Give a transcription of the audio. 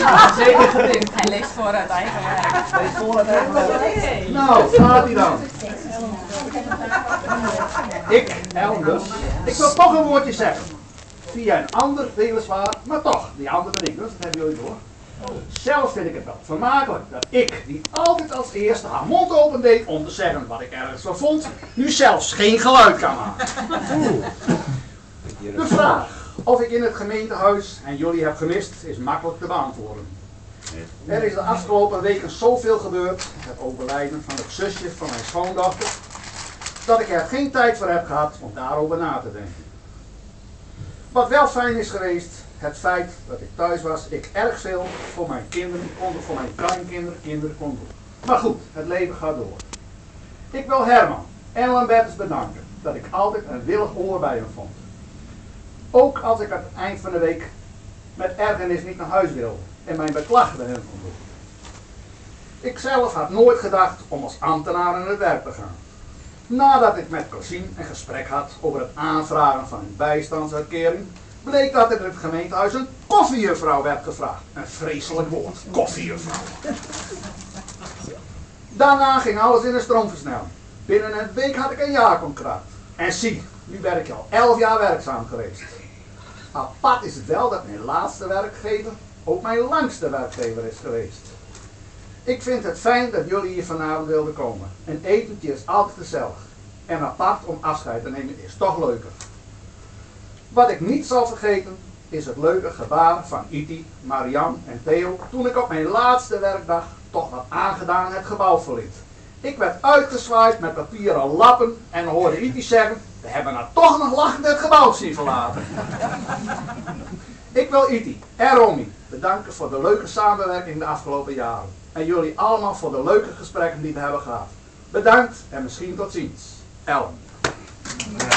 Zeker gedicht. Hij leest voor uit eigen werk. Lees voor het eigen werk. Nou, gaat hij dan. Ik, Ellen dus, ik wil toch een woordje zeggen. Via een ander, weliswaar, maar toch, die andere ben ik dus, dat hebben jullie door. Zelf vind ik het wel vermakelijk dat ik, die altijd als eerste haar mond opendeed om te zeggen wat ik ergens van vond, nu zelfs geen geluid kan maken. De vraag of ik in het gemeentehuis en jullie heb gemist is makkelijk te beantwoorden. Er is de afgelopen weken zoveel gebeurd, het overlijden van het zusje van mijn schoondochter, dat ik er geen tijd voor heb gehad om daarover na te denken. Wat wel fijn is geweest, het feit dat ik thuis was, ik erg veel voor mijn kinderen, voor mijn kinderen kon doen. Maar goed, het leven gaat door. Ik wil Herman en Lambertus bedanken dat ik altijd een willig oor bij hem vond. Ook als ik aan het eind van de week met ergernis niet naar huis wilde en mijn beklag bij hem kon doen. Ik zelf had nooit gedacht om als ambtenaar aan het werk te gaan. Nadat ik met Cosien een gesprek had over het aanvragen van een bijstandsuitkering, bleek dat er in het gemeentehuis een koffiejuffrouw werd gevraagd. Een vreselijk woord, koffiejuffrouw. Daarna ging alles in een stroomversnelling. Binnen een week had ik een jaarcontract. En zie, nu ben ik al 11 jaar werkzaam geweest. Apart is het wel dat mijn laatste werkgever ook mijn langste werkgever is geweest. Ik vind het fijn dat jullie hier vanavond wilden komen. Een etentje is altijd gezellig. En apart om afscheid te nemen is toch leuker. Wat ik niet zal vergeten is het leuke gebaar van Iti, Marianne en Theo toen ik op mijn laatste werkdag toch wat aangedaan het gebouw verliet. Ik werd uitgezwaaid met papieren lappen en hoorde Iti zeggen, we hebben er toch nog lachend het gebouw zien verlaten. Ik wil Iti en Romy bedanken voor de leuke samenwerking de afgelopen jaren. En jullie allemaal voor de leuke gesprekken die we hebben gehad. Bedankt en misschien tot ziens. Ellen.